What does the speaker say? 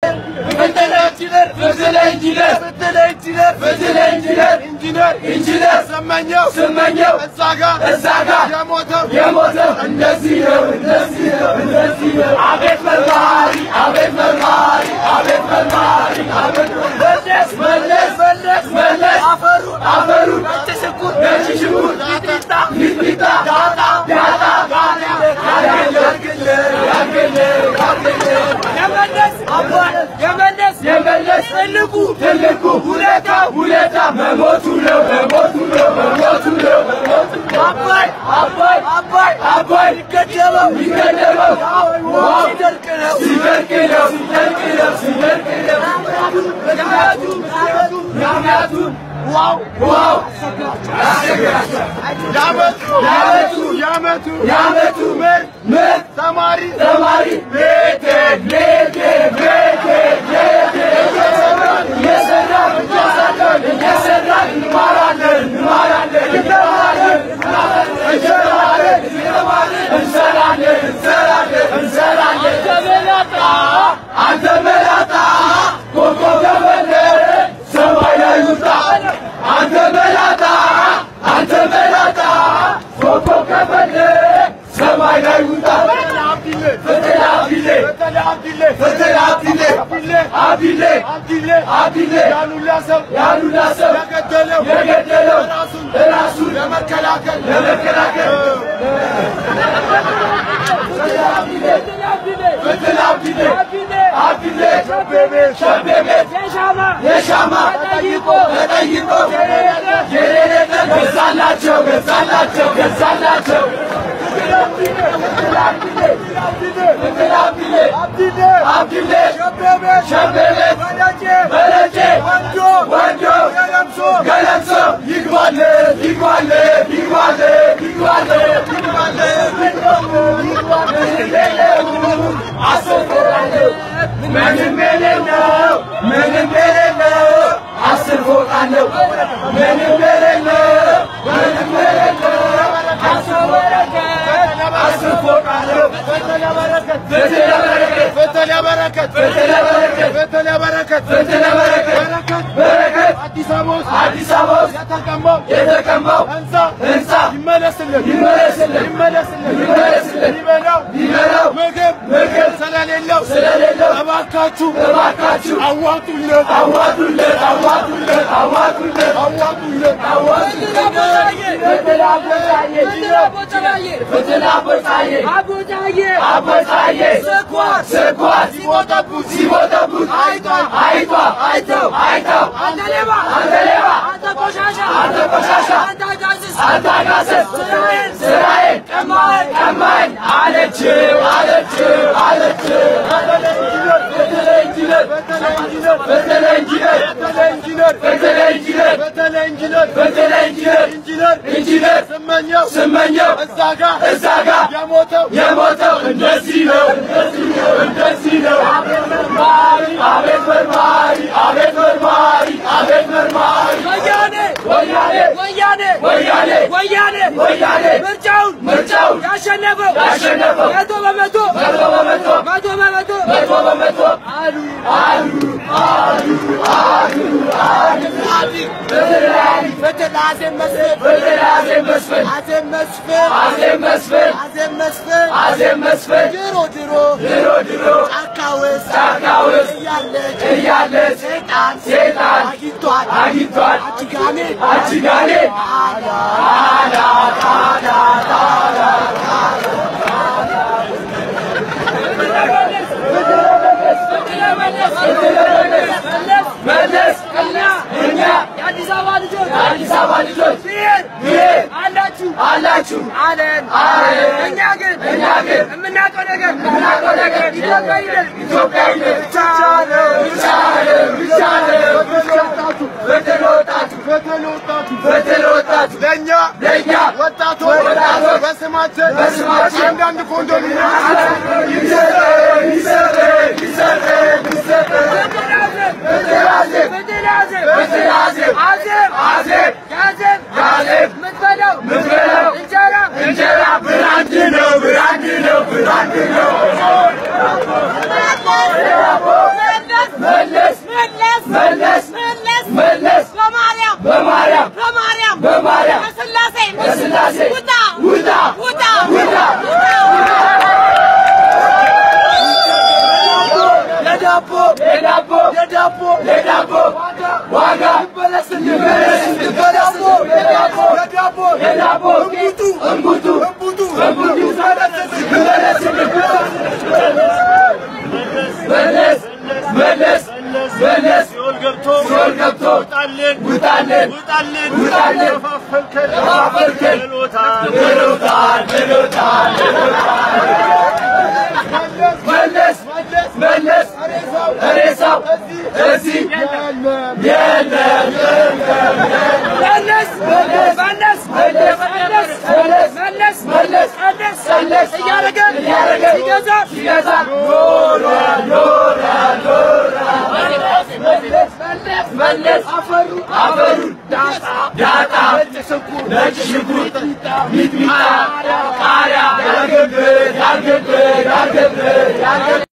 Engineer Sammanyo Ezaga Yamoto Ndesino Abet Malmari Meles Afaru Tesekut Nita Data Yamandes Teleku Huleta Memotulo Abai Ikadelo Siderkelo Wow Yamatu Met Samari Mete Abile Yanulasam Yagadelo Rasul Yamakalakel Abile Shabebe Yeshama Tayiko Gezalacho Abile Shabebe Balaje Wanjo Galamso Yigwale Asofogano Menembeleno Asofogano Menembeleno Asofogano Fetela barakat Addis Abos Yatakambao Ensa Yimmelesile Liberaw Megeb Selalellaw Abakachu Awatulet Fetela Botaye Sequat Sivota But Aitwa Andaleva Anta Koshasha Antagases Serain Kamal Aleche Engineer Sammanyo Ezaga Yamoto Ndesino Abet Marmari Wayane Merchau Yashanebo Meto Alu Azem Mesfer Diro Akawes Eyale Setan Agitwat Achigane Meles Addis Ababa ልጆች አላችሁ አለን እኛ ግን የምናውቀው ነገር ኢትዮጵያዊነት ብቻ ነው በተለወጣችሁ ለኛ ወጣቶች በስማችን አንዳንድ ኮንዶሚኒየም ይሰረ Azem ምትበላው እንጀራ ብራንድ ነው ዋጋ እንቡጡ መለስ ሲኦል ገብቶ ውጣልን ተፋፈልከን መለስ ሬሳው እዚህ የለም መለስ እያረገ ሲገዛ መለስ አፈሩ ዳጣ ነጭ ሽንኩርት ሚጥሚጣ ቃሪያ ያልገበት